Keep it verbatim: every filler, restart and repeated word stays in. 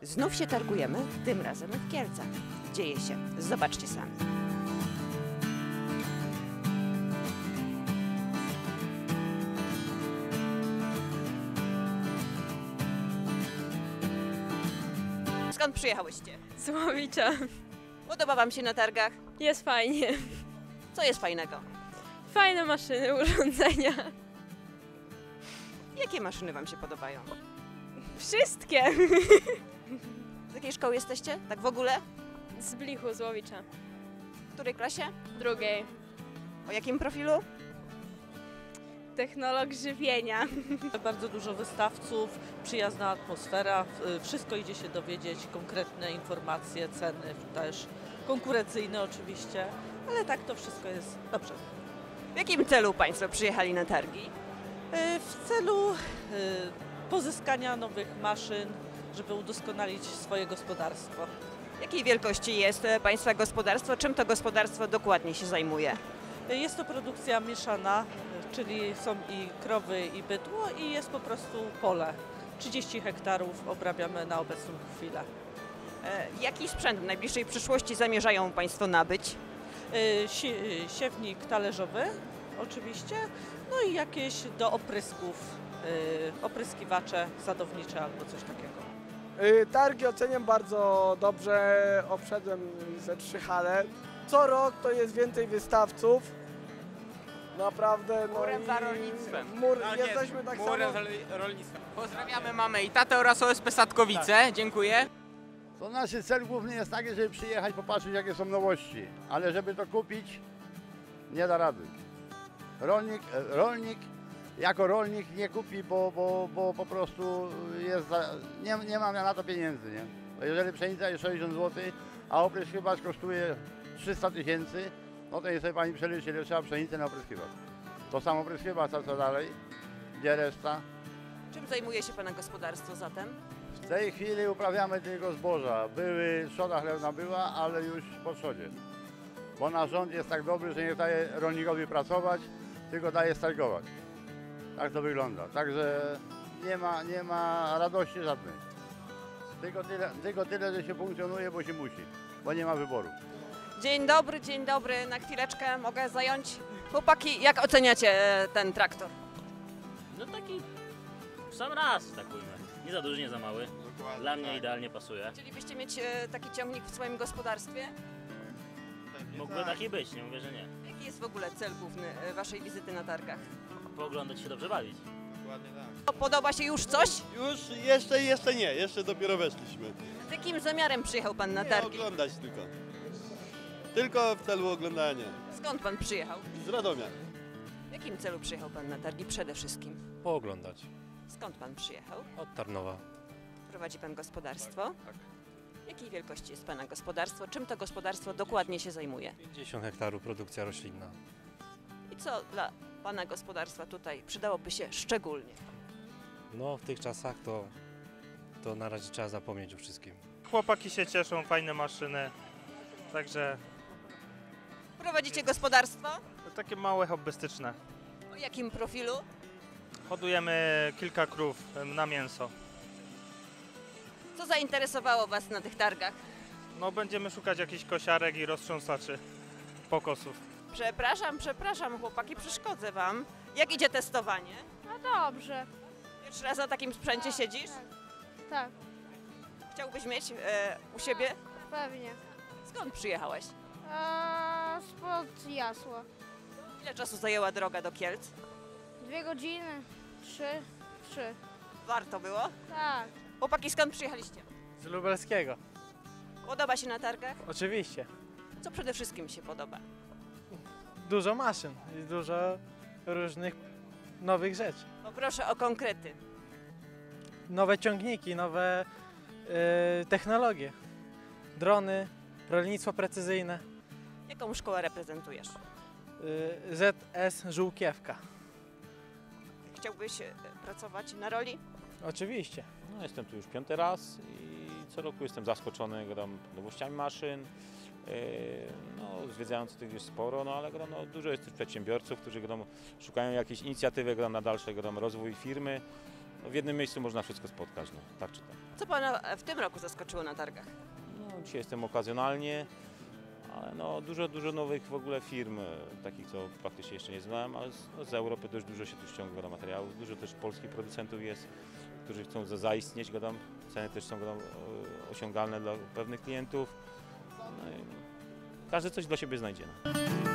Znów się targujemy, tym razem w Kielcach. Dzieje się. Zobaczcie sami. Skąd przyjechałyście? Z Łowicza. Podoba wam się na targach? Jest fajnie. Co jest fajnego? Fajne maszyny, urządzenia. Jakie maszyny wam się podobają? Wszystkie. Z jakiej szkoły jesteście? Tak w ogóle? Z Blichu, z Łowicza. W której klasie? Drugiej. O jakim profilu? Technolog żywienia. Bardzo dużo wystawców, przyjazna atmosfera, wszystko idzie się dowiedzieć, konkretne informacje, ceny też, konkurencyjne oczywiście, ale tak to wszystko jest dobrze. W jakim celu państwo przyjechali na targi? W celu pozyskania nowych maszyn, żeby udoskonalić swoje gospodarstwo. Jakiej wielkości jest państwa gospodarstwo? Czym to gospodarstwo dokładnie się zajmuje? Jest to produkcja mieszana, czyli są i krowy, i bydło, i jest po prostu pole. trzydzieści hektarów obrabiamy na obecną chwilę. E, jaki sprzęt w najbliższej przyszłości zamierzają państwo nabyć? E, sie, siewnik talerzowy oczywiście, no i jakieś do oprysków, e, opryskiwacze sadownicze albo coś takiego. Targi oceniam bardzo dobrze, obszedłem ze trzy hale. Co rok to jest więcej wystawców. Naprawdę, no Murem i za rolnictwem. Mur, Tak jesteśmy jest, tak murem samo. za rolnictwem. Pozdrawiamy mamę i tatę oraz O S P Statkowice. Dziękuję. To nasz cel główny jest taki, żeby przyjechać, popatrzeć jakie są nowości, ale żeby to kupić, nie da rady. Rolnik, rolnik jako rolnik nie kupi, bo, bo, bo po prostu jest za, nie, nie ma na to pieniędzy. Nie? Bo jeżeli pszenica jest sześćdziesiąt złotych, a opryskiwacz kosztuje trzysta tysięcy, no to niech sobie pani przeliczy, ile trzeba pszenicy na opryskiwacz. To samo opryskiwacz, a co dalej? Gdzie reszta? Czym zajmuje się pana gospodarstwo zatem? W tej chwili uprawiamy tylko zboża. Były, trzoda chlewna była, ale już po trzodzie. Bo nasz rząd jest tak dobry, że nie daje rolnikowi pracować, tylko daje strajkować. Tak to wygląda. Także nie ma, nie ma radości żadnej. Tylko tyle, tylko tyle, że się funkcjonuje, bo się musi, bo nie ma wyboru. Dzień dobry, dzień dobry. Na chwileczkę mogę zająć. Chłopaki, jak oceniacie e, ten traktor? No taki w sam raz, tak ujmę. Nie za duży, nie za mały. Dla mnie idealnie pasuje. Chcielibyście mieć e, taki ciągnik w swoim gospodarstwie? Mógłby taki być, nie mówię, że nie. Jaki jest w ogóle cel główny e, waszej wizyty na targach? Pooglądać się, dobrze bawić. Podoba się już coś? Już jeszcze, jeszcze nie, jeszcze dopiero weszliśmy. Z jakim zamiarem przyjechał pan na Nie targi? oglądać tylko. Tylko w celu oglądania. Skąd pan przyjechał? Z Radomia. W jakim celu przyjechał pan na targi przede wszystkim? Pooglądać. Skąd pan przyjechał? Od Tarnowa. Prowadzi pan gospodarstwo? Tak. Jakiej wielkości jest pana gospodarstwo? Czym to gospodarstwo dokładnie się zajmuje? pięćdziesiąt hektarów produkcja roślinna. I co dla pana gospodarstwa tutaj przydałoby się szczególnie? No w tych czasach to, to na razie trzeba zapomnieć o wszystkim. Chłopaki się cieszą, fajne maszyny, także Prowadzicie gospodarstwo? takie małe, hobbystyczne. O jakim profilu? Hodujemy kilka krów em, na mięso. Co zainteresowało was na tych targach? No będziemy szukać jakichś kosiarek i roztrząsaczy pokosów. Przepraszam, przepraszam chłopaki, przeszkodzę wam. Jak idzie testowanie? No dobrze. Pierwszy raz na takim sprzęcie siedzisz? Tak, Chciałbyś mieć e, u siebie? pewnie. Skąd przyjechałeś? Eee, spod Jasła. Ile czasu zajęła droga do Kielc? Dwie godziny. Trzy. Trzy. Warto było? Tak. Chłopaki, skąd przyjechaliście? Z lubelskiego. Podoba się na targach? Oczywiście. Co przede wszystkim się podoba? Dużo maszyn i dużo różnych nowych rzeczy. Poproszę o konkrety. Nowe ciągniki, nowe e, technologie. Drony, rolnictwo precyzyjne. Jaką szkołę reprezentujesz? E, Z S Żółkiewka. Chciałbyś e, pracować na roli? Oczywiście. No, jestem tu już piąty raz i co roku jestem zaskoczony gram nowościami maszyn. Yy, no, zwiedzając tych jest sporo, no ale gram, no, dużo jest też przedsiębiorców, którzy gram, szukają jakiejś inicjatywy gram, na dalszy gram, rozwój firmy. no, w jednym miejscu można wszystko spotkać, no, tak czy tak. Co Pana w tym roku zaskoczyło na targach? No, dzisiaj jestem okazjonalnie, ale no, dużo, dużo nowych w ogóle firm, e, takich co praktycznie jeszcze nie znałem, ale z, no, z Europy też dużo się tu ściąga do materiałów, dużo też polskich producentów jest, którzy chcą za, zaistnieć, gadam, ceny też są gadam, e, osiągalne dla pewnych klientów. No i każdy coś dla siebie znajdzie. No.